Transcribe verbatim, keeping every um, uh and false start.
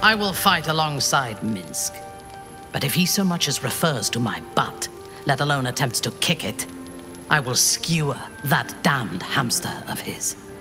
I will fight alongside Minsc. But if he so much as refers to my butt, let alone attempts to kick it, I will skewer that damned hamster of his.